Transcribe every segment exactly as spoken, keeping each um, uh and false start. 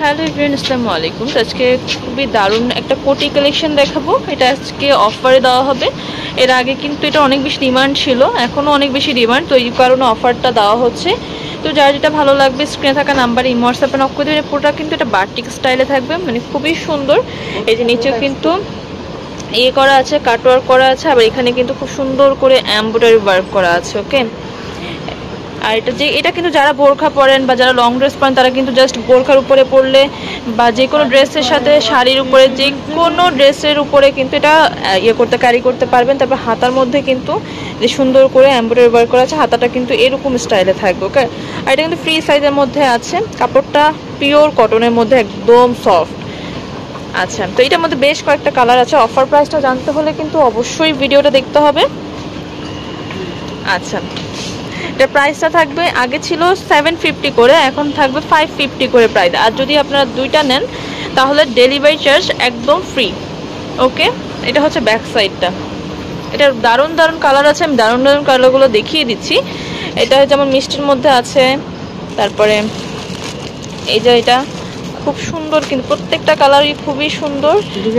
Hello everyone, আসসালামু আলাইকুম। আজকে খুবই দারুণ একটা কোটি কালেকশন দেখাবো। এটা আজকে অফারে দেওয়া হবে। এর আগে কিন্তু এটা অনেক বেশি ডিমান্ড ছিল, এখনও অনেক বেশি ডিমান্ড, তো এই কারণে অফারটা দেওয়া হচ্ছে। তো যার যেটা ভালো লাগবে স্ক্রিনে থাকা নাম্বারে ইমো হোয়াটসঅ্যাপে নক করে দেবেন। পুরোটা কিন্তু এটা বাটিক স্টাইলে থাকবে, মানে খুবই সুন্দর। এই যে নিচেও কিন্তু ইয়ে করা আছে, কাটওয়ার্ক করা আছে, আবার এখানে কিন্তু খুব সুন্দর করে এমব্রয়ডারি ওয়ার্ক করা আছে। ওকে, আর এটা যে এটা কিন্তু যারা বোরখা পরেন বা যারা লং ড্রেস পরেন তারা কিন্তু জাস্ট বোরখার উপরে পরলে বা যে কোনো ড্রেসের সাথে শাড়ির উপরে যে কোনো ড্রেসের উপরে কিন্তু এটা ইয়ে করতে ক্যারি করতে পারবেন। তারপর হাতার মধ্যে কিন্তু যে সুন্দর করে এমব্রয়ডারি ওয়ার্ক করা আছে, হাতাটা কিন্তু এরকম স্টাইলে থাকবে। ওকে, আর এটা কিন্তু ফ্রি সাইজের মধ্যে আছে, কাপড়টা পিওর কটনের মধ্যে একদম সফট। আচ্ছা, তো এটার মধ্যে বেশ কয়েকটা কালার আছে। অফার প্রাইসটা জানতে হলে কিন্তু অবশ্যই ভিডিওটা দেখতে হবে। আচ্ছা, এটা প্রাইসটা থাকবে, আগে ছিল সেভেন ফিফটি করে, এখন থাকবে ফাইভ ফিফটি করে প্রাইস। আর যদি আপনারা দুইটা নেন তাহলে ডেলিভারি চার্জ একদম ফ্রি। ওকে, এটা হচ্ছে ব্যাক সাইডটা। এটার দারুণ দারুণ কালার আছে, আমি দারুণ দারুণ কালারগুলো দেখিয়ে দিচ্ছি। এটা যেমন মিষ্টির মধ্যে আছে, তারপরে এই যে এটা খুব সুন্দর, কিন্তু প্রত্যেকটা কালারই খুবই সুন্দর।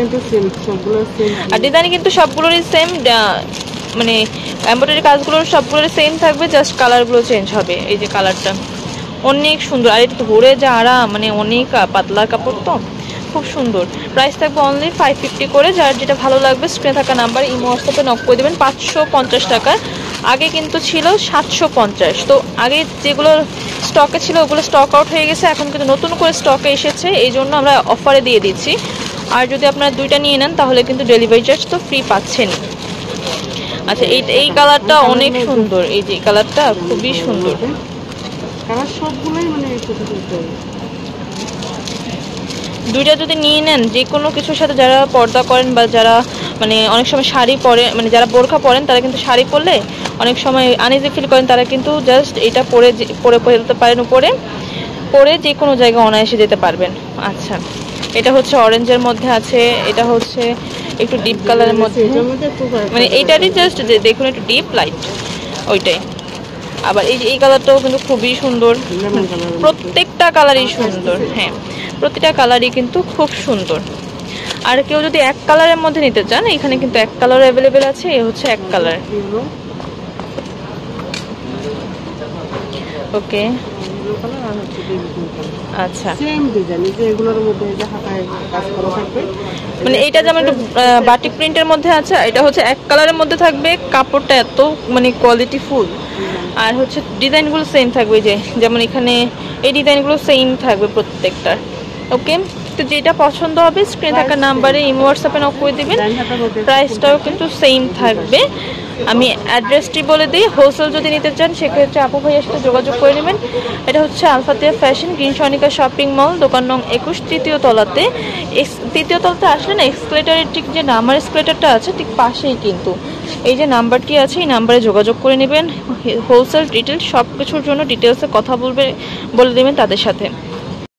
আর ডিজাইন কিন্তু সবগুলোরই সেম, মানে এমব্রয়ডারি কাজগুলো সবগুলোর সেম থাকবে, জাস্ট কালারগুলো চেঞ্জ হবে। এই যে কালারটা অনেক সুন্দর, আর এটা ধরে যা আরাম, মানে অনেক পাতলা কাপড়, তো খুব সুন্দর। প্রাইস থাকবে অনলি ফাইভ ফিফটি করে। যার যেটা ভালো লাগবে স্ক্রিনে থাকা নাম্বার ইমো হোয়াটসঅ্যাপে নক করে দেবেন। পাঁচশো পঞ্চাশ টাকা, আগে কিন্তু ছিল সাতশো পঞ্চাশ। তো আগে যেগুলো স্টকে ছিল ওগুলো স্টক আউট হয়ে গেছে, এখন কিন্তু নতুন করে স্টকে এসেছে, এই জন্য আমরা অফারে দিয়ে দিচ্ছি। আর যদি আপনারা দুইটা নিয়ে নেন তাহলে কিন্তু ডেলিভারি চার্জ তো ফ্রি পাচ্ছেন। আচ্ছা, এই এই কালারটা অনেক সুন্দর, এই যে কালারটা খুবই সুন্দর। কালার সবগুলোই মানে দুইটা যদি নিয়ে নেন যে কোনো কিছুর সাথে, যারা পর্দা করেন বা যারা মানে অনেক সময় শাড়ি পরে, মানে যারা বোরখা পরেন তারা কিন্তু শাড়ি পরলে অনেক সময় আনইজি ফিল করেন, তারা কিন্তু জাস্ট এটা পরে পরে ফেলতে পারেন, উপরে পরে যে কোনো জায়গায় অনায়াসে যেতে পারবেন। আচ্ছা, এটা হচ্ছে অরেঞ্জের মধ্যে আছে, এটা হচ্ছে একটু ডিপ কালারের মধ্যে, মানে এইটারই জাস্ট দেখুন একটু ডিপ লাইট ওইটাই। আবার এই যে এই কালারটাও কিন্তু খুবই সুন্দর, প্রত্যেকটা কালারই সুন্দর। হ্যাঁ, প্রতিটা কালারই কিন্তু খুব সুন্দর। আর কেউ যদি এক কালারের মধ্যে নিতে চান, এখানে কিন্তু এক কালার অ্যাভেলেবেল আছে। এই হচ্ছে এক কালার। ওকে, আচ্ছা, মানে এটা যেমন একটু বাটিক প্রিন্টের মধ্যে আছে, এটা হচ্ছে এক কালারের মধ্যে থাকবে, কাপড়টা এত মানে কোয়ালিটি ফুল। আর হচ্ছে ডিজাইনগুলো সেম থাকবে, যে যেমন এখানে এই ডিজাইনগুলো সেম থাকবে প্রত্যেকটা। ওকে, তো যেটা পছন্দ হবে স্ক্রিনে থাকা নাম্বারে ইমো হোয়াটসঅ্যাপে নক করে দেবেন। প্রাইসটাও কিন্তু সেম থাকবে। আমি অ্যাড্রেসটি বলে দিই, হোলসেল যদি নিতে চান সেক্ষেত্রে আপু ভাইয়ের সাথে যোগাযোগ করে নেবেন। এটা হচ্ছে আলফাতিয়া ফ্যাশন, গ্রিন সনিকা শপিং মল, দোকান নং একুশ, তৃতীয় তলাতে। তৃতীয় তলাতে আসলে না, এক্সকেলেটারের ঠিক যে নাম্বার এক্সকেলেটারটা আছে ঠিক পাশেই কিন্তু এই যে নাম্বারটি আছে, এই নাম্বারে যোগাযোগ করে নেবেন। হোলসেল ডিটেলস সব কিছুর জন্য ডিটেলসে কথা বলবে বলে দেবেন তাদের সাথে।